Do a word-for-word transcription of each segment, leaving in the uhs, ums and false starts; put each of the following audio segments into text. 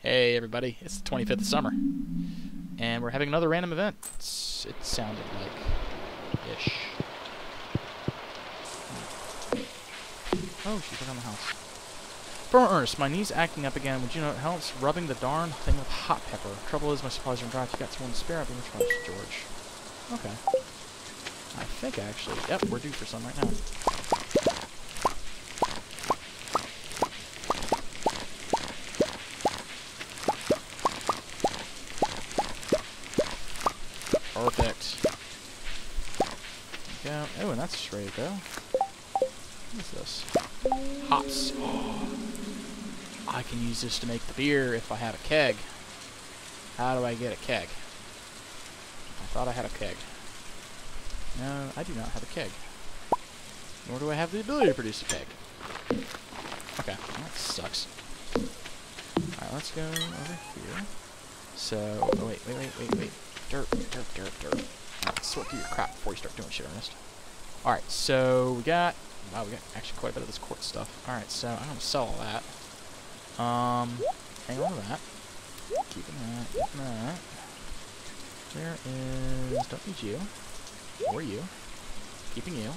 Hey everybody, it's the twenty-fifth of summer, and we're having another random event. It's, it sounded like ish. Oh, she took on the house. Farmer Ernest, my knee's acting up again. Would you know it helps? Rubbing the darn thing with hot pepper. Trouble is, my supplies are dry. If you got someone to spare, I'll be much much, George. Okay. I think actually, yep, we're due for some right now. Perfect. There we go. Oh, and that's just ready to go. What is this? Hops. Oh. I can use this to make the beer if I have a keg. How do I get a keg? I thought I had a keg. No, I do not have a keg. Nor do I have the ability to produce a keg. Okay, well, that sucks. Alright, let's go over here. So, oh wait, wait, wait, wait, wait. Dirt, dirt, dirt, dirt. Alright, sort through your crap before you start doing shit, Ernest. Alright, so we got... Wow, we got actually quite a bit of this quartz stuff. Alright, so I'm going to sell all that. Um, hang on to that. Keeping that, keeping that. There is... Don't need you. Or you. Keeping you.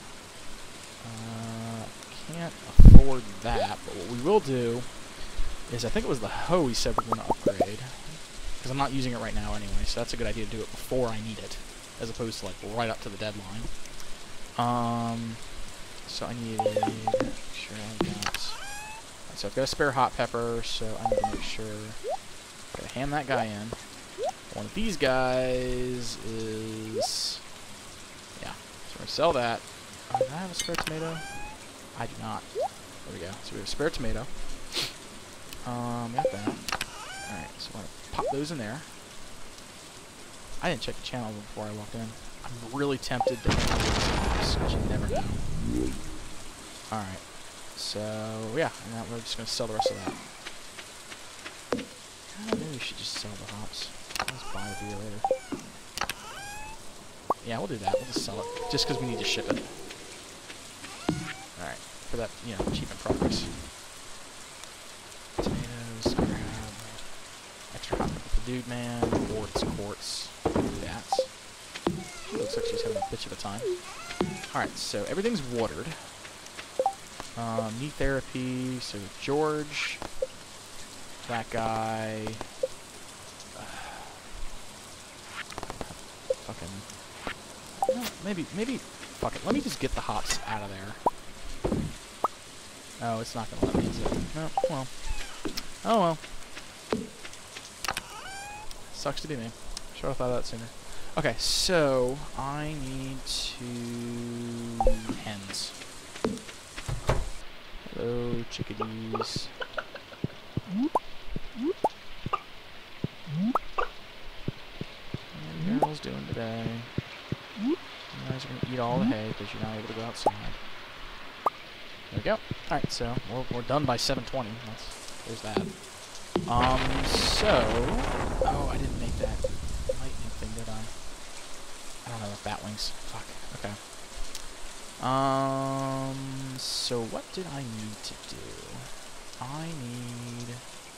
Uh, can't afford that, but what we will do is, I think it was the hoe we said we're going to upgrade. Because I'm not using it right now anyway, so that's a good idea to do it before I need it, as opposed to like right up to the deadline. Um, so I need make sure I got. Right, so I've got a spare hot pepper, so I need to make sure. Gotta hand that guy in. One of these guys is yeah. So I sell that. Oh, do I have a spare tomato? I do not. There we go. So we have a spare tomato. Um, got that. All right, so I'm gonna pop those in there. I didn't check the channel before I walked in. I'm really tempted to enter these hops, because you never know. Alright. So, yeah, and now we're just going to sell the rest of that. Uh, maybe we should just sell the hops. Let's buy the beer later. Yeah, we'll do that. We'll just sell it. Just because we need to ship it. Alright. For that, you know, cheap in progress. Tomatoes, grab. Extra hot pepper for Dude Man. Quartz, quartz. That. She looks like she's having a bitch of a time. Alright, so everything's watered. Um, knee therapy, so George. That guy. Uh, fucking. No, maybe, maybe. Fuck it. Let me just get the hops out of there. Oh, it's not gonna let me, is it? No, well. Oh well. Sucks to be me. Should have thought of that sooner. Okay, so I need two hens. Hello, chickadees. How are you girls doing today? You guys are gonna eat all the hay because you're not able to go outside. There we go. Alright, so we're, we're done by seven twenty. That's, there's that. Um, so... Oh, I didn't make that lightning thing, did I? I don't know if bat wings. Fuck. Okay. Um, so what did I need to do? I need...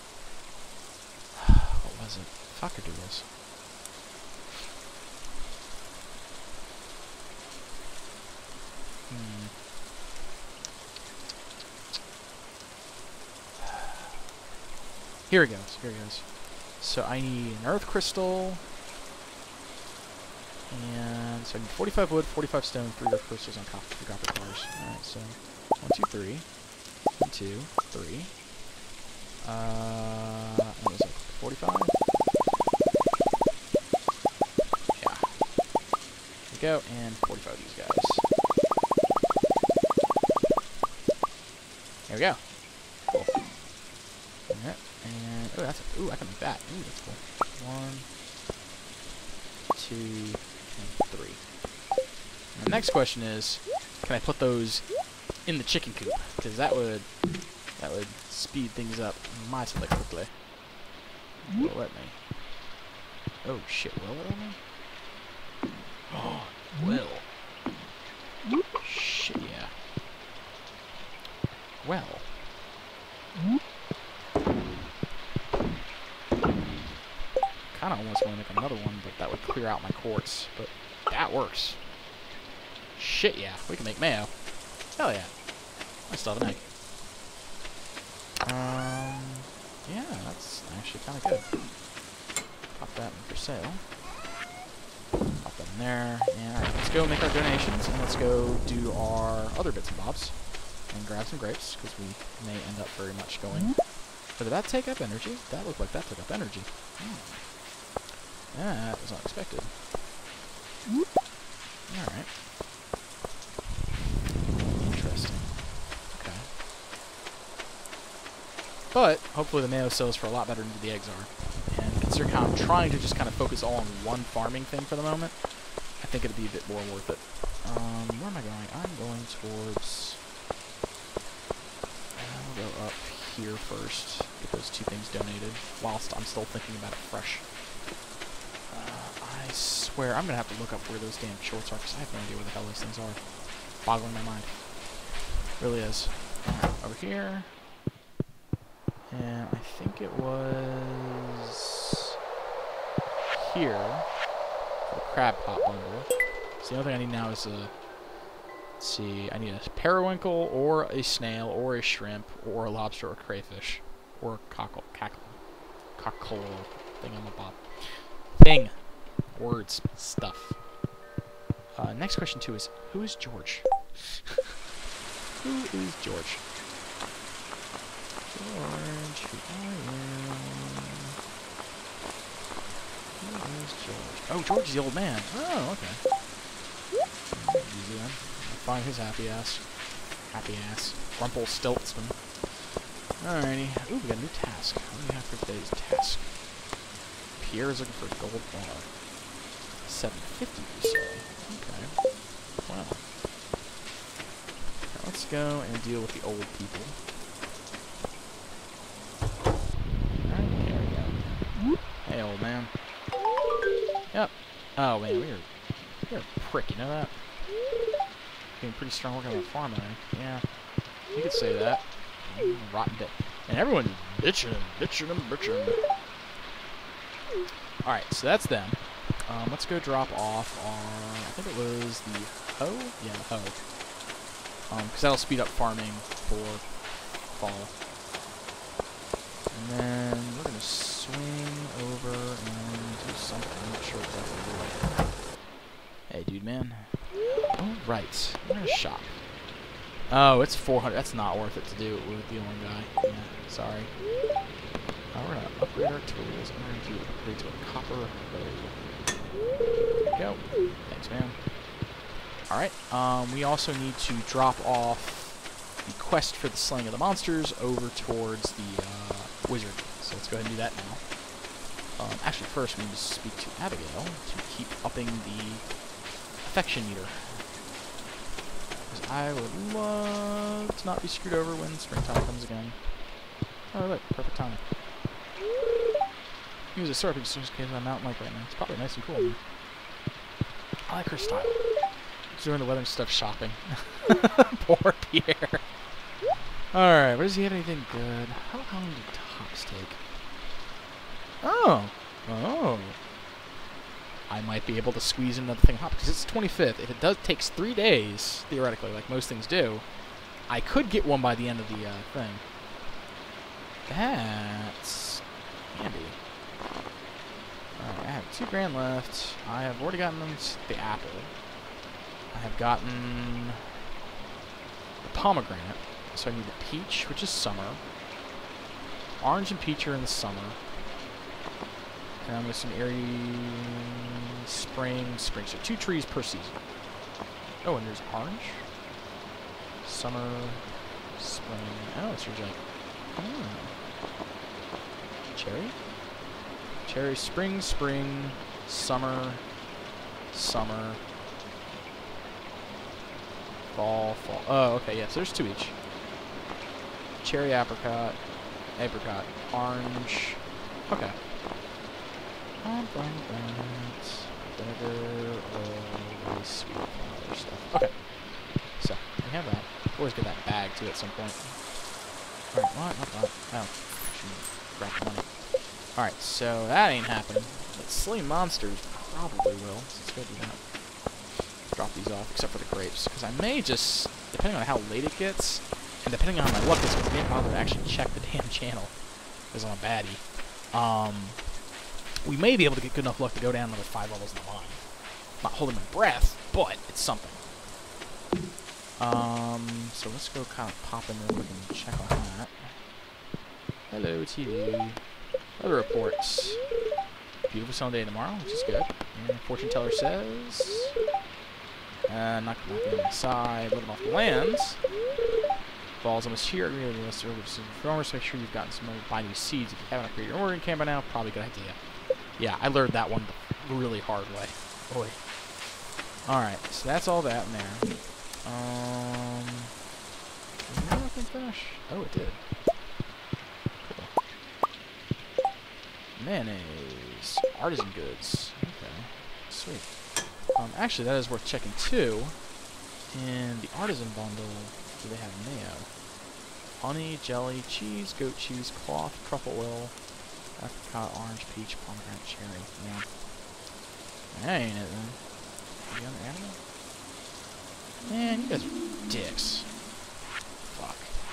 What was it? Fucker doodles. Hmm. Here it goes. Here it goes. So I need an earth crystal. And so I need forty-five wood, forty-five stone, three earth crystals, and copper, three copper bars. Alright, so one, two, three. One, two, three. Uh, what was it? forty-five? Yeah. There we go, and forty-five of these guys. There we go. Cool. Alright, and, oh, that's a, ooh, I can make that. Ooh, that's cool. One, two, and three. And the next question is, can I put those in the chicken coop? Because that would, that would speed things up mightily quickly. Will it let me? Oh shit, will it let me? Oh, will. Shit, yeah. Well. kind of almost want to make another one, but that would clear out my quartz. But that works. Shit, yeah. We can make mayo. Hell yeah. I still have an egg. Um, yeah, that's actually kind of good. Pop that in for sale. Pop that in there. And alright, let's go make our donations, and let's go do our other bits and bobs. And grab some grapes, because we may end up very much going. But did that take up energy? That looked like that took up energy. Hmm. That was unexpected. Alright. Interesting. Okay. But, hopefully the mayo sells for a lot better than the eggs are. And considering how I'm trying to just kind of focus all on one farming thing for the moment, I think it'd be a bit more worth it. Um, where am I going? I'm going towards... I'll go up here first, get those two things donated, whilst I'm still thinking about it fresh. Uh, I swear, I'm going to have to look up where those damn shorts are, because I have no idea where the hell these things are. Boggling my mind. Really is. Alright, over here. And I think it was... here. For the crab pot bundle. So the only thing I need now is a... Let's see, I need a periwinkle, or a snail, or a shrimp, or a lobster, or a crayfish. Or a cockle, cackle, cockle, thing on the bob. Thing! Words. Stuff. Uh, next question, too, is, who is George? Who is George? George, who are you? Who is George? Oh, George is the old man. Oh, okay. Easy then. Find his happy ass. Happy ass. Rumpelstiltskin. Alrighty. Ooh, we got a new task. What do we have for today's task? Pierre is looking for a gold bar. seven fifty, you say? Okay. Wow. Now let's go and deal with the old people. Alright, there we go. Hey, old man. Yep. Oh, man, we're, we're a prick, you know that? Being pretty strong working on the farm, I think. Yeah, you could say that. Rotten bit. And everyone's bitching, bitching, and bitching. Alright, so that's them. Um, let's go drop off our... I think it was the hoe? Yeah, the hoe. Um, because that'll speed up farming for fall. And then we're going to swing over and do something. I'm not sure exactly what. Hey, dude, man. Oh, right. We're gonna shop. Oh, it's four hundred. That's not worth it to do it with the one guy. Yeah, sorry. Oh, we're gonna upgrade our tools. I'm gonna do upgrade to a copper hoe. There we go. Thanks, man. Alright, um, we also need to drop off the quest for the slaying of the monsters over towards the uh, wizard. So let's go ahead and do that now. Um, actually, first we need to speak to Abigail to keep upping the affection meter. Because I would love to not be screwed over when springtime comes again. Oh, look, perfect timing. Use a sword because it's on a mountain lake right now. It's probably nice and cool. Man. I like her style. She's doing the weather stuff shopping. Poor Pierre. Alright, does he have anything good? How long did Tops take? Oh. Oh. I might be able to squeeze in another thing hop because it's twenty-fifth. If it does takes three days, theoretically, like most things do, I could get one by the end of the uh, thing. That's handy. Alright, I have two grand left. I have already gotten them the apple. I have gotten the pomegranate. So I need the peach, which is summer. Orange and peach are in the summer. And I'm with some airy spring, spring. So two trees per season. Oh, and there's orange. Summer, spring. Oh, it's like, oh. Cherry? Cherry, spring, spring, summer, summer, fall, fall. Oh, okay, yes, there's two each. Cherry, apricot, apricot, orange. Okay. Vinegar, oil, sweet, other stuff. Okay. So, we have that. Always get that bag too at some point. Alright, what? Not that. Oh. Grab the money. Alright, so that ain't happening. But slay monsters probably will. So let's go do that. Drop these off, except for the grapes. Because I may just, depending on how late it gets, and depending on how my luck is, because I didn't bother to actually check the damn channel, because I'm a baddie, um, we may be able to get good enough luck to go down another five levels in the line. Not holding my breath, but it's something. Um, so let's go kind of pop in real quick and check on that. Hello, T V. Weather reports. Beautiful sunny day tomorrow, which is good. And fortune teller says, uh, not going to be on the side, living off the lands. Fall's almost here. Farmers, make sure you've gotten some money to buy new seeds. If you haven't upgraded your ordering camp by now, probably a good idea. Yeah, I learned that one the really hard way. Boy. Alright, so that's all that in there. Um, did everything finish? Oh, it did. Cool. Mayonnaise. Artisan goods. Okay. Sweet. Um, actually, that is worth checking too. In the artisan bundle, do they have mayo? Honey, jelly, cheese, goat cheese, cloth, truffle oil, apricot, orange, peach, pomegranate, cherry. Yeah. That ain't it then. Are you on the animal? Man, you guys are dicks. Fuck.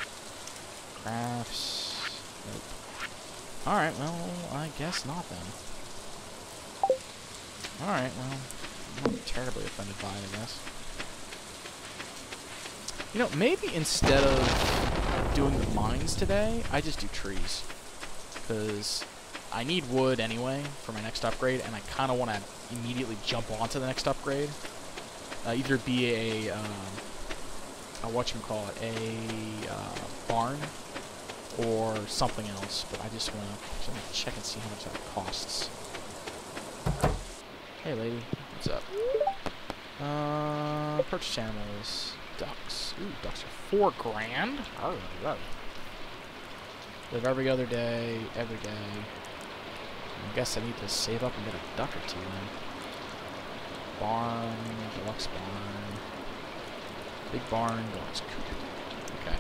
Crafts. Nope. Alright, well, I guess not then. Alright, well, I'm not terribly offended by it, I guess. You know, maybe instead of doing the mines today, I just do trees. Because I need wood anyway for my next upgrade, and I kind of want to immediately jump onto the next upgrade. Uh, either be a, um, a whatchamacallit, a uh, barn, or something else. But I just want to check and see how much that costs. Hey, lady. What's up? Uh, purchase animals. Ducks. Ooh, ducks are four grand. Oh, right. Live every other day, every day. I guess I need to save up and get a duck or two then. Barn, deluxe barn. Big barn, deluxe coop. Okay.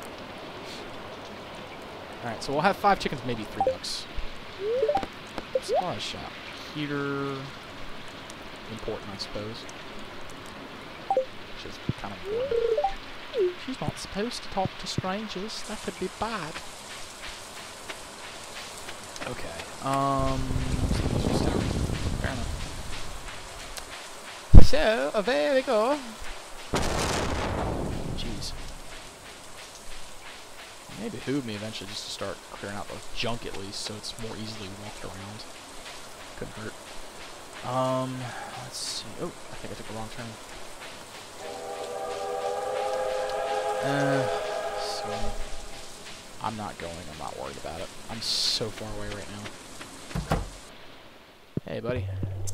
Alright, so we'll have five chickens, maybe three ducks. Supply shop. Heater. Important, I suppose. Which is kind of important. She's not supposed to talk to strangers. That could be bad. Okay. Um. Fair enough. So, uh, there we go. Jeez. It may behoove me eventually just to start clearing out the junk at least, so it's more easily walked around. Couldn't hurt. Um, let's see. Oh, I think I took a wrong turn. Uh, so I'm not going. I'm not worried about it. I'm so far away right now. Hey, buddy.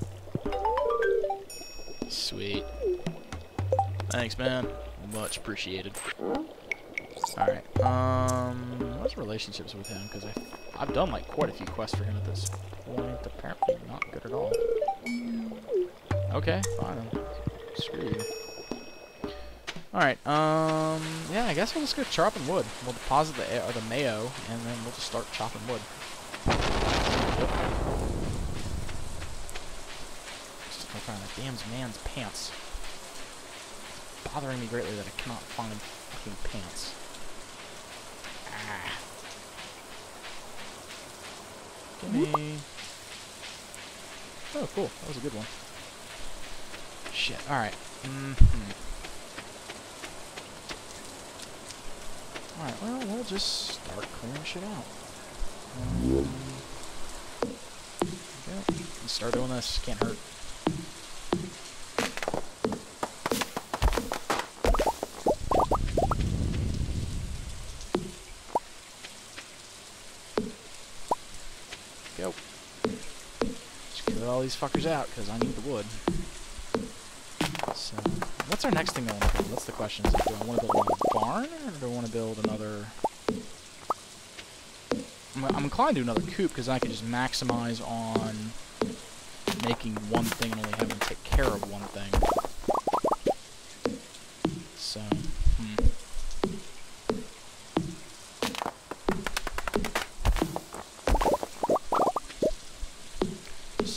Sweet. Thanks, man. Much appreciated. Alright, um, what's relationships with him? Because I've done, like, quite a few quests for him at this point. Apparently not good at all. Okay, fine. Screw you. Alright, um, yeah, I guess we'll just go chopping wood. We'll deposit the, or the mayo, and then we'll just start chopping wood. Yep. Just gonna find that damn man's pants. It's bothering me greatly that I cannot find fucking pants. Ah. Gimme. Oh, cool. That was a good one. Shit. Alright. Mm-hmm. Alright, well, we'll just start clearing shit out. Um, okay. Let's start doing this. Can't hurt. Go. Just clear all these fuckers out, because I need the wood. So, what's our next thing I want to build? That's the question. Is, do I want to build another barn, or do I want to build another... I'm, I'm inclined to do another coop, because I can just maximize on making one thing and only having to take care of one thing. So, hmm.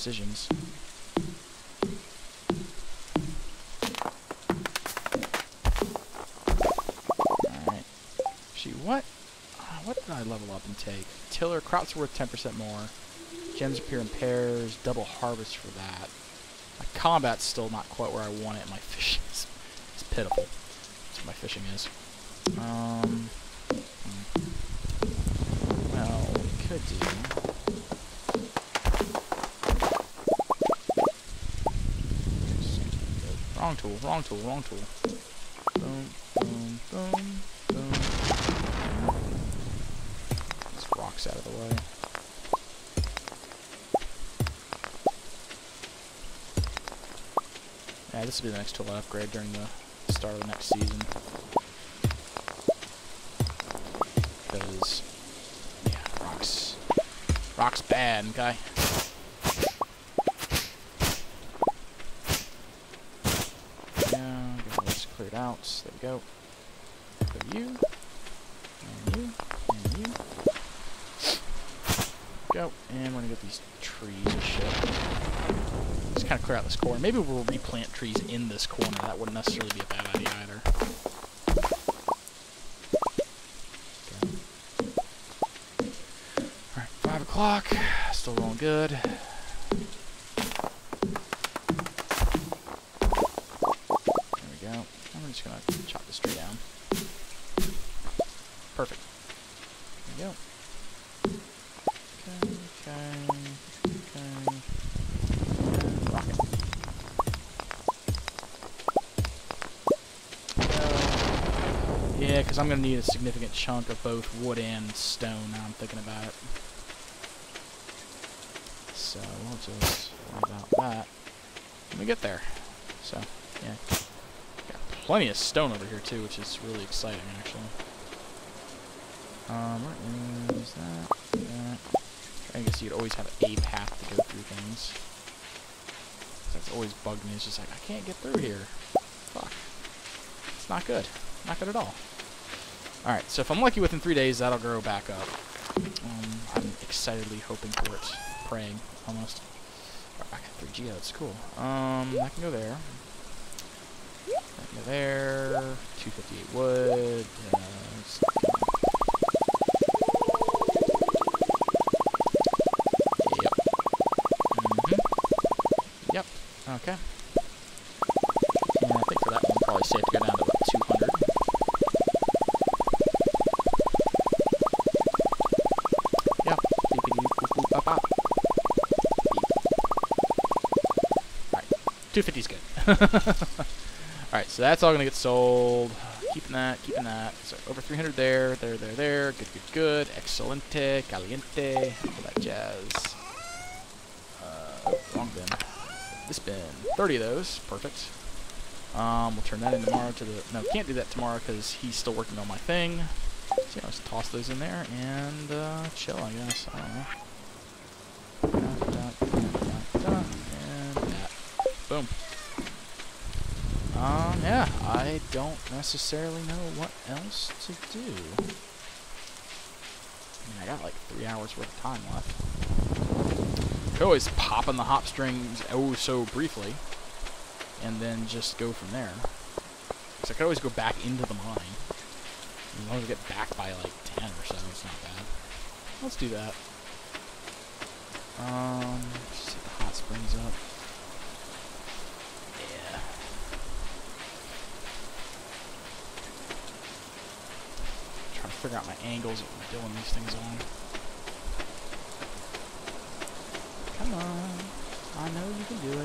decisions. Alright. Actually, what? Uh, what did I level up and take? Tiller, crops are worth ten percent more. Gems appear in pairs, double harvest for that. My combat's still not quite where I want it, and my fishing is, is pitiful. That's what my fishing is. Um, hmm. Well, what we could do... Wrong tool, wrong tool, wrong tool. Boom, boom, boom, boom. These rocks out of the way. Yeah, this will be the next tool I upgrade during the start of the next season. Because, yeah, rocks. Rocks bad, okay? Yeah, get this cleared out. There we go. Go you. And you. And you. Go. And we're gonna get these trees and shit. Just kind of clear out this corner. Maybe we'll replant trees in this corner. That wouldn't necessarily be a bad idea either. Alright, five o'clock. Still rolling good. There we go. I'm just going to chop this tree down. Perfect. There we go. Okay, okay, okay. Yeah, because I'm going to need a significant chunk of both wood and stone now I'm thinking about it. So, we'll just worry about that when we get there. So, yeah. Got plenty of stone over here, too, which is really exciting, actually. Um, where is that? That. I guess you'd always have a path to go through things. That's always bugged me. It's just like, I can't get through here. Fuck. It's not good. Not good at all. Alright, so if I'm lucky within three days, that'll grow back up. Um, I'm excitedly hoping for it. Praying, almost. Right, back at three G, that's cool. Um, I can go there. I can go there. two fifty-eight wood. Uh, yep. Mm-hmm. Yep. Okay. And I think for that one, probably safe to go down to about two hundred. Yep. Alright. two fifty is good. Alright, so that's all going to get sold. Keeping that, keeping that. So over three hundred there, there, there, there. Good, good, good. Excelente, caliente. All that jazz. Uh, oh, wrong bin. This bin. thirty of those. Perfect. Um, we'll turn that in tomorrow to the... No, can't do that tomorrow because he's still working on my thing. So yeah, let's toss those in there and uh, chill, I guess. I don't know. Da, da, da, da, da, and that. Boom. Um, yeah, I don't necessarily know what else to do. I mean, I got like three hours worth of time left. Could always pop on the hop strings oh so briefly, and then just go from there. Because I could always go back into the mine. As long as I get back by like ten or so, it's not bad. Let's do that. Um, just set the hot springs up. Yeah. Trying to figure out my angles of doing these things on. Come on. I know you can do it.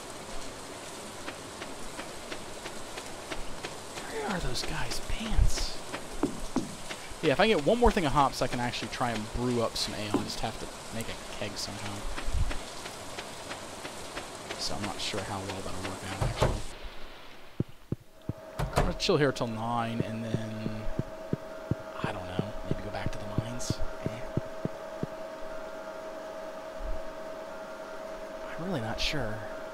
Where are those guys' pants? Yeah, if I get one more thing of hops, I can actually try and brew up some ale. I just have to make a keg somehow. So I'm not sure how well that'll work out, actually. I'm going to chill here till nine, and then... I don't know. Maybe go back to the mines. Eh. I'm really not sure.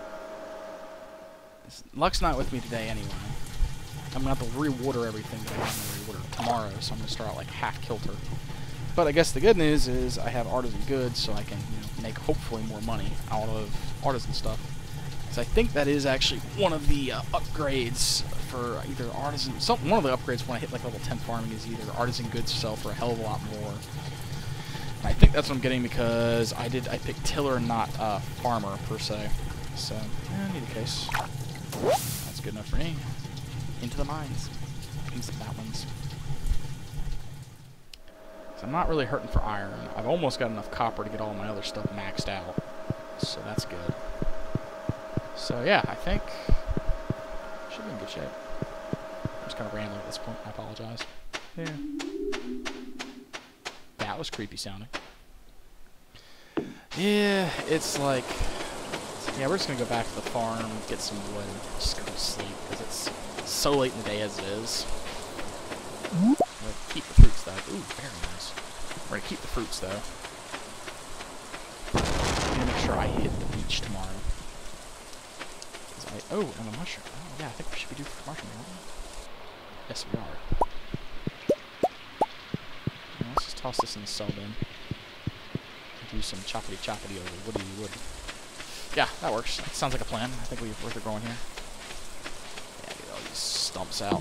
Luck's not with me today anyway. I'm going to have to re-water everything that I want to re-water tomorrow, so I'm going to start out like half kilter. But I guess the good news is I have artisan goods, so I can, you know, make hopefully more money out of artisan stuff. Because I think that is actually one of the uh, upgrades for either artisan. Some, one of the upgrades when I hit like level ten farming is either artisan goods sell for a hell of a lot more. And I think that's what I'm getting because I did I picked tiller, not uh, farmer per se. So yeah, need a case. That's good enough for me. Into the mines. Into the mountains. So I'm not really hurting for iron. I've almost got enough copper to get all my other stuff maxed out. So that's good. So yeah, I think should be in good shape. I'm just kind of rambling at this point. I apologize. Yeah. That was creepy sounding. Yeah, it's like... Yeah, we're just going to go back to the farm, get some wood, and just go to sleep, because it's so late in the day as it is. We're going to keep the fruits, though. Ooh, very nice. We're going to keep the fruits, though. I'm going to make sure I hit the beach tomorrow. I, oh, and a mushroom. Oh, yeah, I think we should be due for mushroom, aren't we? Yes, we are. Now, let's just toss this in the cell bin. Do some choppity choppity over woody wood. Yeah, that works. That sounds like a plan. I think we're worth it growing here. Yeah, get all these stumps out.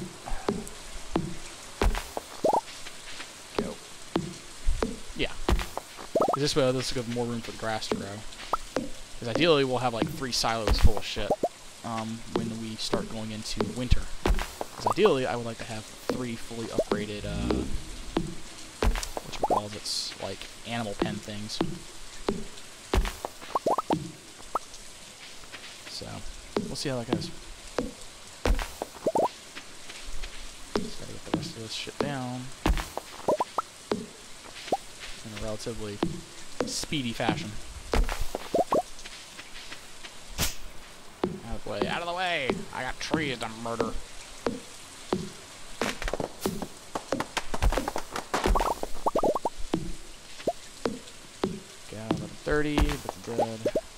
Go. Yeah. This way, this will give more room for the grass to grow. Because ideally, we'll have like three silos full of shit um, when we start going into winter. Because ideally, I would like to have three fully upgraded, uh, whatchamacallit, it's like animal pen things. So, we'll see how that goes. Just gotta get the rest of this shit down in a relatively speedy fashion. Out of the way, out of the way! I got trees to murder. Go, eleven thirty, that's good.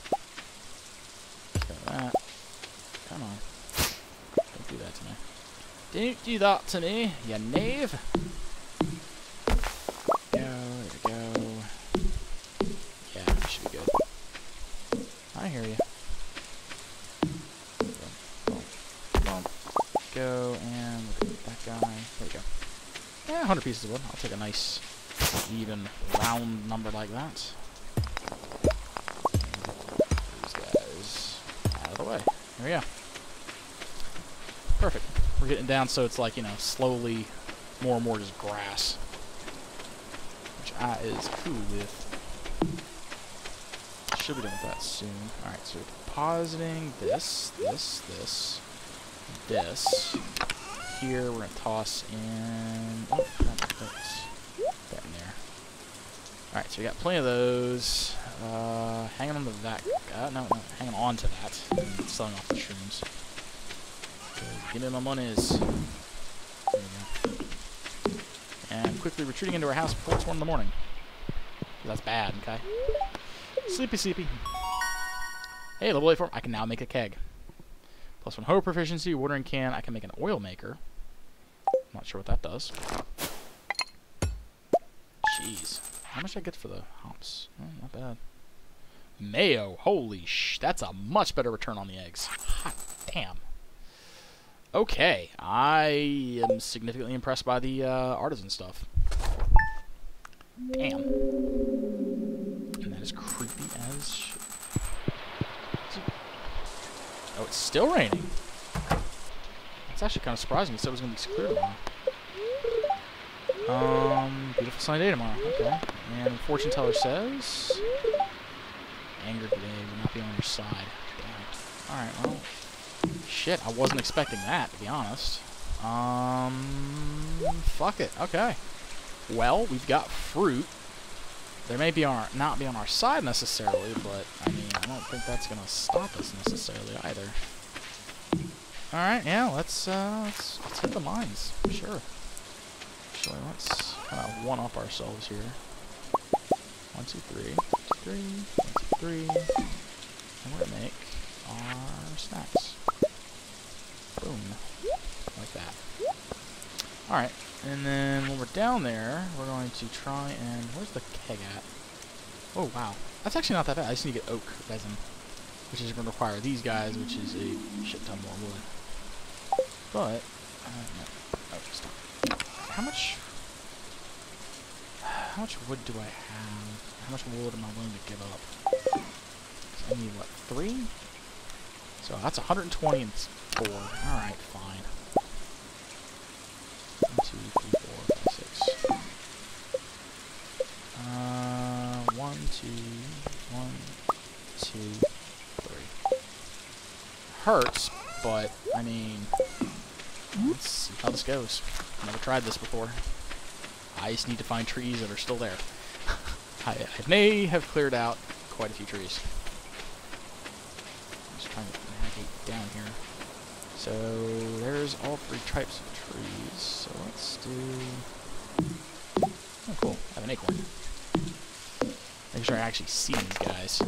That. Come on. Don't do that to me. Don't do that to me, you knave. Go, there we go. Yeah, we should be good. I hear you. Bump, bump. Go, and look at that guy. There we go. Yeah, one hundred pieces of wood. I'll take a nice, even, round number like that. Way. There we go. Perfect. We're getting down so it's like, you know, slowly more and more just grass. Which I is cool with. Should be done with that soon. Alright, so we're depositing this, this, this, this. Here we're going to toss in... Oh, that's that in there. Alright, so we got plenty of those. Uh, hanging on to that. Uh, no, no, hanging on to that. And selling off the shrooms. Okay, give me my monies. There we go. And quickly retreating into our house before it's one in the morning. That's bad, okay? Sleepy, sleepy. Hey, level eight form. I can now make a keg. Plus one hoe proficiency, watering can. I can make an oil maker. I'm not sure what that does. Jeez. How much did I get for the hops? Oh, not bad. Mayo. Holy sh... That's a much better return on the eggs. Hot damn. Okay. I am significantly impressed by the uh, artisan stuff. Damn. And that is creepy as shit. Oh, it's still raining. It's actually kind of surprising. It said it was going to be clear tomorrow. Um, beautiful sunny day tomorrow. Okay. And fortune teller says, anger today will not be on your side. Damn. All right. Well, shit. I wasn't expecting that, to be honest. Um, fuck it. Okay. Well, we've got fruit. There may be our not be on our side necessarily, but I mean, I don't think that's gonna stop us necessarily either. All right. Yeah. Let's uh, let's, let's hit the mines. Sure. Actually, let's kind of one-up ourselves here. One, two, three. Two, three. One, two, three. And we're going to make our snacks. Boom. Like that. Alright. And then when we're down there, we're going to try and... Where's the keg at? Oh, wow. That's actually not that bad. I just need to get oak resin, which is going to require these guys, which is a shit ton more wood. But, uh, no. Oh, stop. How much... How much wood do I have? How much wood am I willing to give up? So I need, what, three? So that's one hundred twenty and four. Alright, fine. One, two, three, four, five, six. Uh, one, two, one, two, three. Hurts, but, I mean, let's see how this goes. Never tried this before. I just need to find trees that are still there. I, I may have cleared out quite a few trees. I'm just trying to navigate down here. So there's all three types of trees. So let's do... Oh, cool. I have an acorn. Make sure I actually see these guys.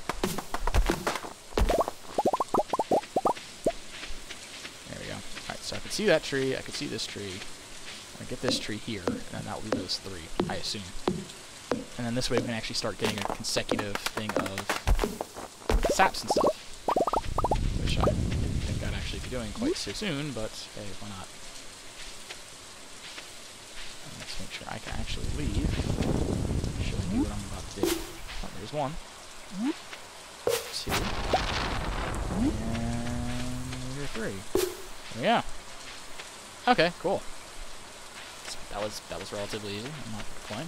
There we go. Alright, so I can see that tree. I can see this tree. I get this tree here, and then that will be those three, I assume. And then this way we can actually start getting a consecutive thing of saps and stuff. Which I didn't think I'd actually be doing quite so soon, but hey, why not? And let's make sure I can actually leave. Should I do what I'm about to do? Oh, there's one. Two. And there's three. Yeah. Okay, cool. That was that was relatively easy. I'm not gonna complain.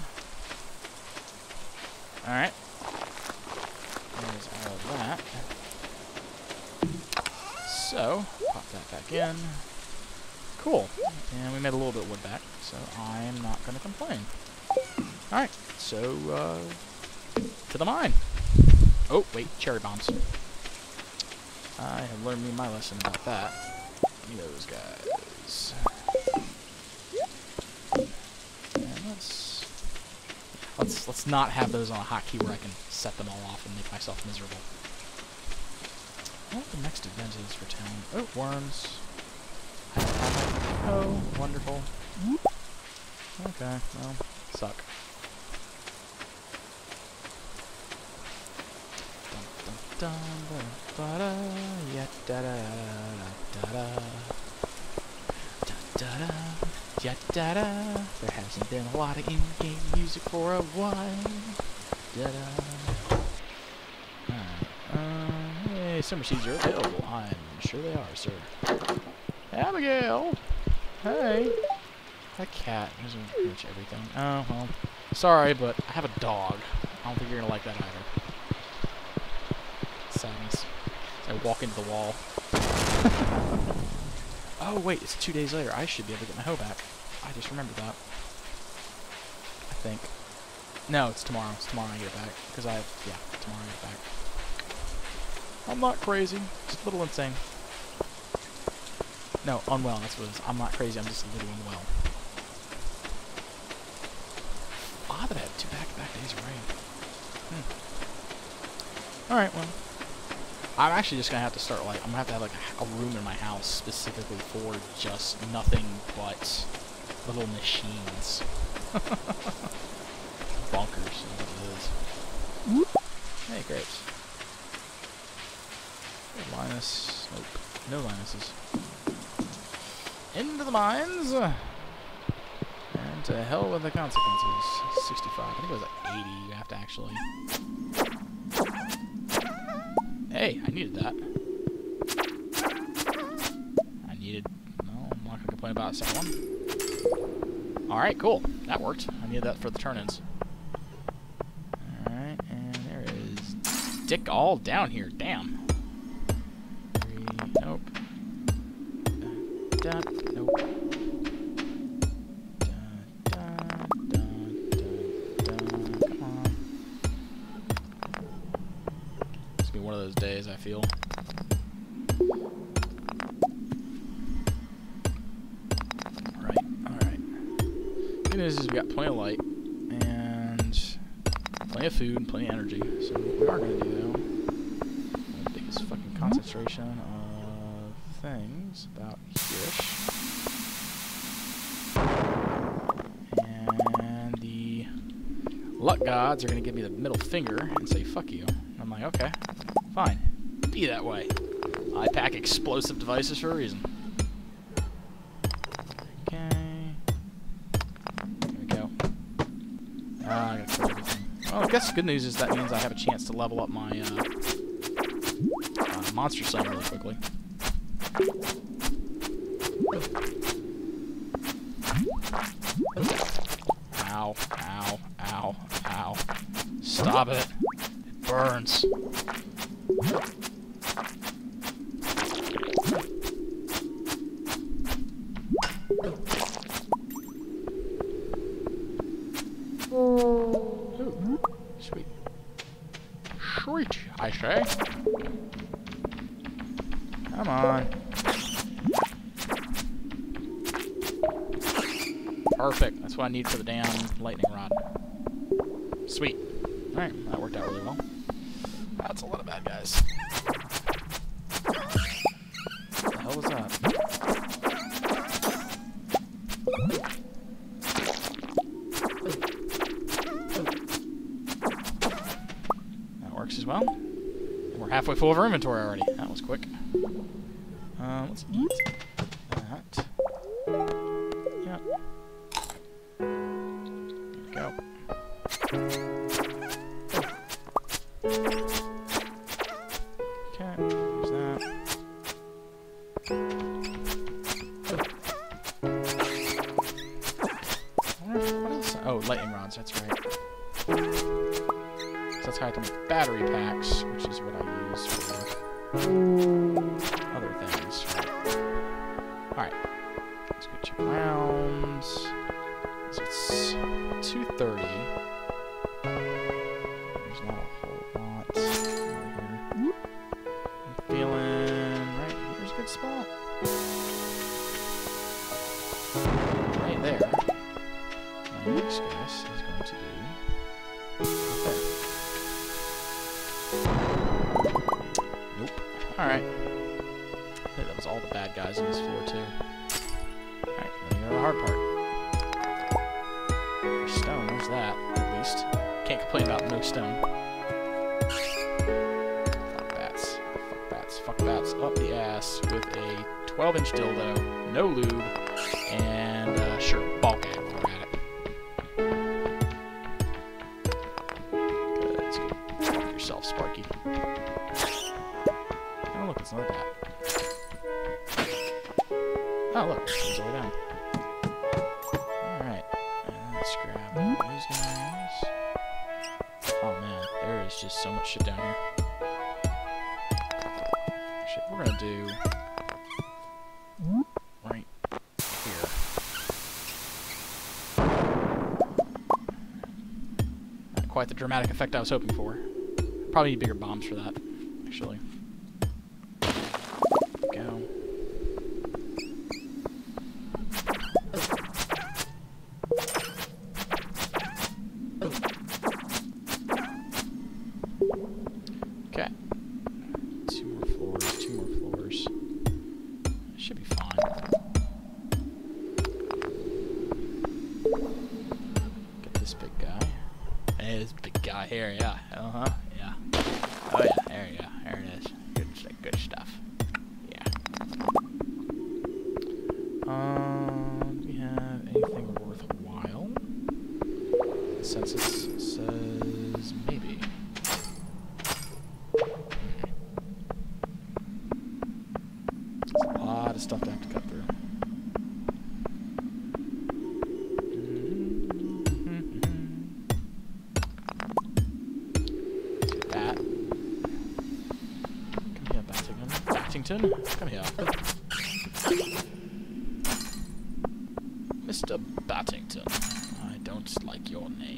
Alright. There's all of that. So, pop that back in. Cool. And we made a little bit of wood back, so I'm not gonna complain. Alright, so uh to the mine. Oh, wait, cherry bombs. I have learned me my lesson about that. Give me those guys. Let's, let's let's not have those on a hotkey where I can set them all off and make myself miserable. What the next event is for town? Oh, worms. Oh, wonderful. Okay, well, suck. Dun, dun, dun, ba, da, ya, da, da, da, da, da, da, da. Ya da da. There hasn't been a lot of in-game music for a while. Da da. Alright. Uh, hey, summer seeds are available. I'm sure they are, sir. Abigail! Hey! That cat is pretty much everything. Oh, well. Sorry, but I have a dog. I don't think you're gonna like that either. Sadness. I walk into the wall. Oh, wait, it's two days later. I should be able to get my hoe back. I just remembered that. I think. No, it's tomorrow. It's tomorrow I get it back. Because I have, yeah, tomorrow I get it back. I'm not crazy. Just a little insane. No, unwell, that's what it is. I'm not crazy, I'm just a little unwell. Odd that I had two back-to-back days of rain. Hmm. Alright, well. I'm actually just gonna have to start, like, I'm gonna have to have, like, a, a room in my house specifically for just nothing but little machines. Bonkers, is what it is. Hey, grapes. Hey, Linus. Nope. No Linuses. Into the mines! And to hell with the consequences. sixty-five. I think it was like eighty. You have to actually... Hey, I needed that. I needed... No, I'm not going to complain about the second one. Alright, cool. That worked. I needed that for the turn-ins. Alright, and there is... Dick all down here. Damn. Three... Nope. Dun, nope. Dun, dun, dun, dun, dun. Come on. It's gonna be one of those days, I feel. Alright, alright. Good news is we got plenty of light and plenty of food and plenty of energy. So what we are gonna do though, the biggest fucking concentration of things about here-ish. And the luck gods are going to give me the middle finger and say, fuck you. And I'm like, okay, fine. Be that way. I pack explosive devices for a reason. Okay. There we go. Ah, I gotta kill everything. Well, I guess the good news is that means I have a chance to level up my uh, uh, monster slam really quickly. Ow, ow, ow, ow. Stop it. It burns. Ooh, sweet. Sweet, I say. Come on. Perfect. That's what I need for the damn lightning rod. Sweet. Alright, that worked out really well. That's a lot of bad guys. What the hell was that? That works as well. And we're halfway full of our inventory already. That was quick. Uh, let's eat that. Yep. Go. Okay, there's that. What else? Oh, lightning rods, that's right. So that's how I can make battery packs, which is what I use for other things. Alright. Let's go check around. So it's two thirty. There's not a whole lot over here. I'm feeling right here's a good spot. Right there. My next guess is going to be right there. Nope. Alright. I think that was all the bad guys on this floor too. Alright, then we go to the hard part. Stone, there's that, at least. Can't complain about no stone. Fuck bats. Fuck bats. Fuck bats up the ass with a twelve inch dildo, no lube, and uh, sure, ball gag while we're at it. Good, let's go. Fuck yourself, Sparky. Oh, look, it's not that. Oh, look, it's all the way down. Alright. Let's grab these guys. Oh man, there is just so much shit down here. Actually, we're gonna do right here. Not quite the dramatic effect I was hoping for. Probably need bigger bombs for that, actually. Go. Okay. Two more floors, two more floors. Should be fine. Get this big guy. Hey, this big guy here, yeah. Uh-huh, yeah. Oh yeah, there you go. There it is. Good, good stuff. Yeah. Um, do we have anything worthwhile? The census says maybe. There's a lot of stuff to have to cut through. Bat. Come here, Battingham. Battington? Come here. Mister Battington. I don't like your name.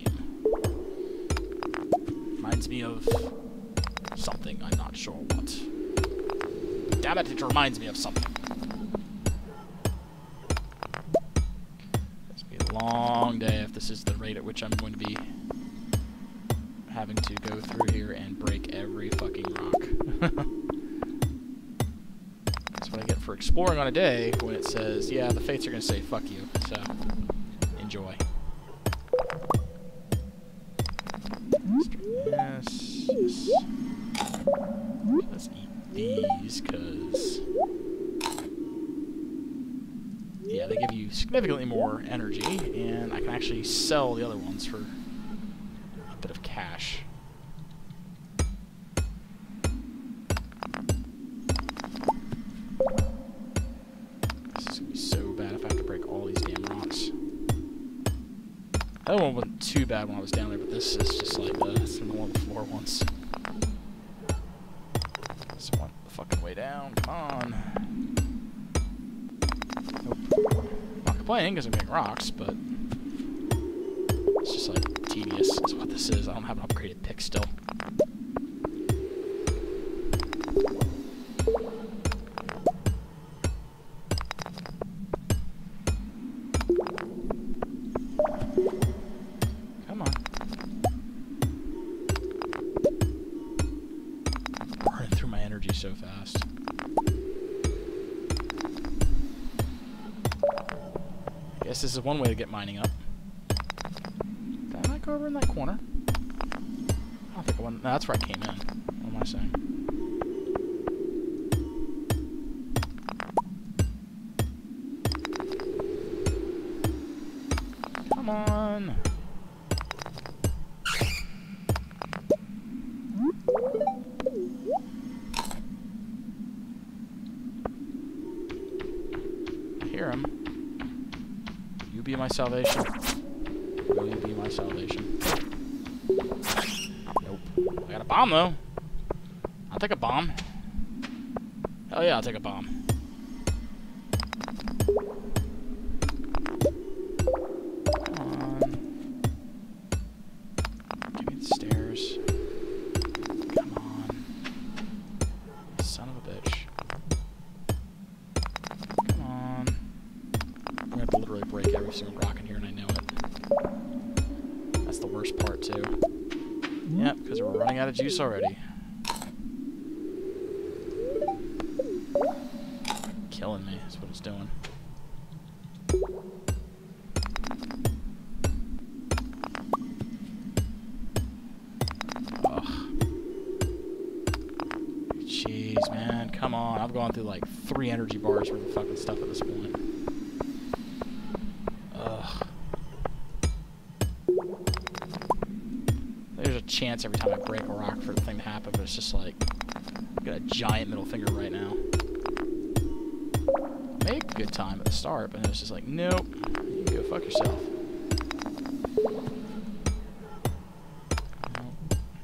Reminds me of something, I'm not sure what. Damn it, it reminds me of something. It's gonna be a long day if this is the rate at which I'm going to be having to go through here and break every fucking rock. That's what I get for exploring on a day when it says, yeah, the fates are gonna say fuck you, so enjoy. Let's eat these, because... yeah, they give you significantly more energy, and I can actually sell the other ones for a bit of cash. This is going to be so bad if I have to break all these damn rocks. The other one wasn't too bad when I was down there, but this is just like uh, some of the one floor ones. This one, the fucking way down. Come on. Nope. I'm not complaining because I'm getting rocks, but it's just like tedious is what this is. I don't have an upgraded pick still. Come on. I'm burning through my energy so fast. I guess this is one way to get mining up. Did I not go over in that corner? I don't think I went. No, that's where I came in. What am I saying? Come on. I hear him. You be my salvation. Will you be my salvation? Nope. I got a bomb, though. I'll take a bomb. Hell yeah, I'll take a bomb. Come on. Give me the stairs. Come on. Son of a bitch. Come on. I'm gonna have to literally break every single rock in here, and I know it. That's the worst part, too. Yep, because we're running out of juice already. Killing me, is what it's doing. Ugh. Jeez, man, come on. I've gone through like three energy bars worth of fucking stuff at this point. Ugh. There's a chance every time I break a rock for the thing to happen, but it's just like, I've got a giant middle finger right now. I made a good time at the start, but it's just like, nope, you can go fuck yourself. Nope.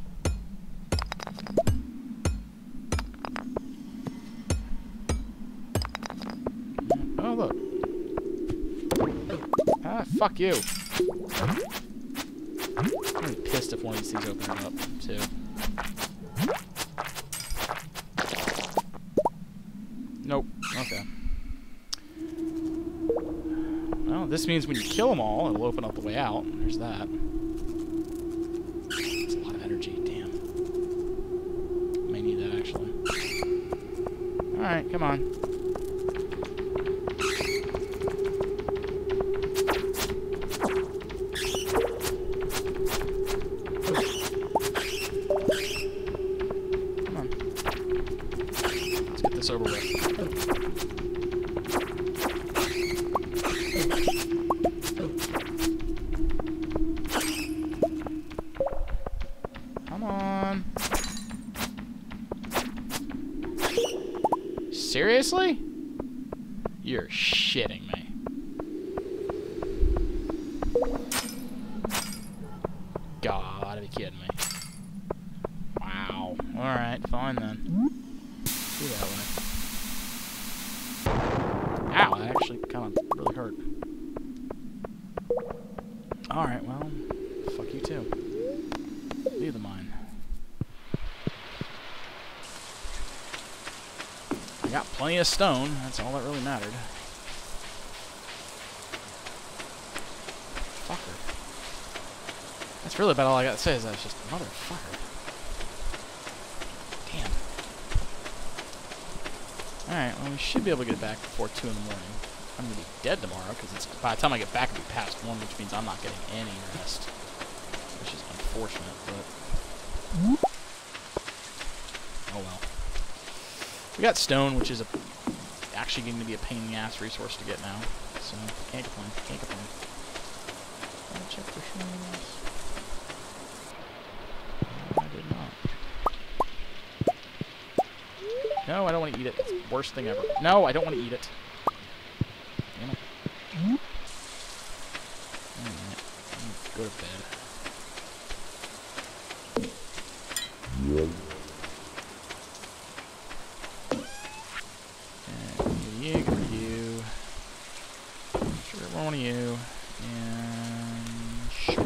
Oh, look. Ah, fuck you. I'm gonna be pissed if one of these things opens up, too. Nope. Okay. Well, this means when you kill them all, it'll open up the way out. There's that. That's a lot of energy. Damn. May need that, actually. Alright, come on. Over with. Come on. Seriously? You're shitting me. Gotta be kidding me. Wow. Alright, fine then. Do that way. Ow, that actually kind of really hurt. Alright, well, fuck you too. Leave the mine. I got plenty of stone, that's all that really mattered. Fucker. That's really about all I got to say is that's just motherfucker. Damn. Alright, well, we should be able to get back before two in the morning. I'm going to be dead tomorrow, because it's by the time I get back, it'll be past one, which means I'm not getting any rest. Which is unfortunate, but... oh well. We got stone, which is a, actually going to be a pain in the ass resource to get now. So, can't complain. Can't complain. I'll check for shrooms. I did not. No, I don't want to eat it. It's the worst thing ever. No, I don't want to eat it. Damn it. Alright. Go to bed. And you, go to you. Sure, one of you. And sure.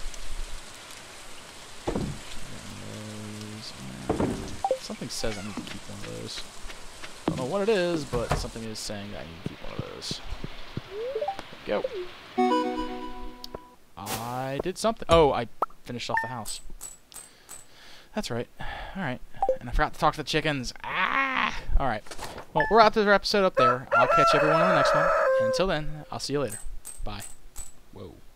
Something says I need to keep one of those. I don't know what it is, but something is saying that I need to keep one of those. There we go. I did something. Oh, I finished off the house. That's right. Alright. And I forgot to talk to the chickens. Ah! Alright. Well, we're out to the episode up there. I'll catch everyone on the next one. And until then, I'll see you later. Bye. Whoa.